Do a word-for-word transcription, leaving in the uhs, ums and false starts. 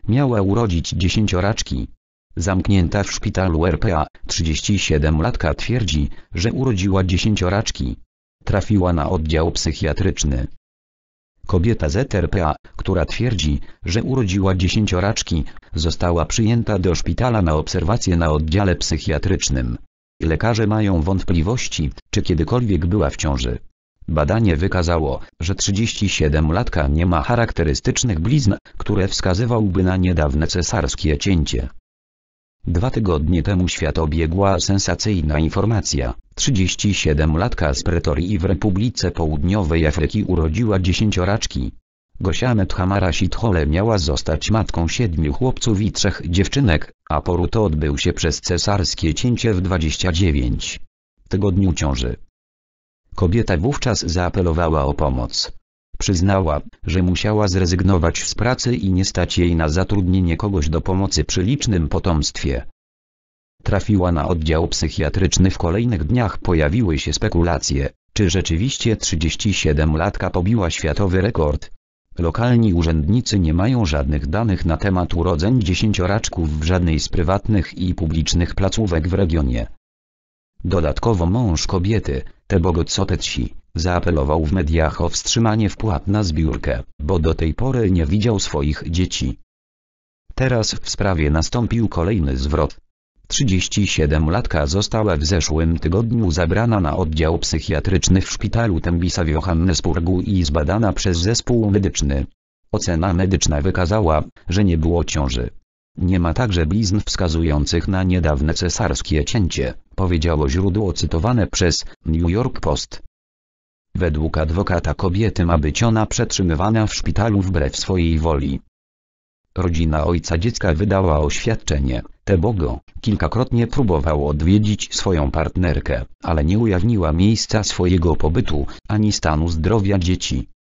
miała urodzić dziesięcioraczki. Zamknięta w szpitalu R P A, trzydziestosiedemlatka twierdzi, że urodziła dziesięcioraczki. Trafiła na oddział psychiatryczny. Kobieta z R P A, która twierdzi, że urodziła dziesięcioraczki, została przyjęta do szpitala na obserwację na oddziale psychiatrycznym. Lekarze mają wątpliwości, czy kiedykolwiek była w ciąży. Badanie wykazało, że trzydziestosiedemlatka nie ma charakterystycznych blizn, które wskazywałby na niedawne cesarskie cięcie. Dwa tygodnie temu świat obiegła sensacyjna informacja. trzydziestosiedemlatka z Pretorii w Republice Południowej Afryki urodziła dziesięcioraczki. Gosiamet Hamara Sithole miała zostać matką siedmiu chłopców i trzech dziewczynek, a poród odbył się przez cesarskie cięcie w dwudziestym dziewiątym tygodniu ciąży. Kobieta wówczas zaapelowała o pomoc. Przyznała, że musiała zrezygnować z pracy i nie stać jej na zatrudnienie kogoś do pomocy przy licznym potomstwie. Trafiła na oddział psychiatryczny. W kolejnych dniach pojawiły się spekulacje, czy rzeczywiście trzydziestosiedemlatka pobiła światowy rekord. Lokalni urzędnicy nie mają żadnych danych na temat urodzeń dziesięcioraczków w żadnej z prywatnych i publicznych placówek w regionie. Dodatkowo mąż kobiety, Tebogo Tsopetsi, zaapelował w mediach o wstrzymanie wpłat na zbiórkę, bo do tej pory nie widział swoich dzieci. Teraz w sprawie nastąpił kolejny zwrot. trzydziestosiedemlatka została w zeszłym tygodniu zabrana na oddział psychiatryczny w szpitalu Tembisa w Johannesburgu i zbadana przez zespół medyczny. Ocena medyczna wykazała, że nie było ciąży. Nie ma także blizn wskazujących na niedawne cesarskie cięcie, powiedziało źródło cytowane przez New York Post. Według adwokata kobiety ma być ona przetrzymywana w szpitalu wbrew swojej woli. Rodzina ojca dziecka wydała oświadczenie. Tebogo kilkakrotnie próbował odwiedzić swoją partnerkę, ale nie ujawniła miejsca swojego pobytu, ani stanu zdrowia dzieci.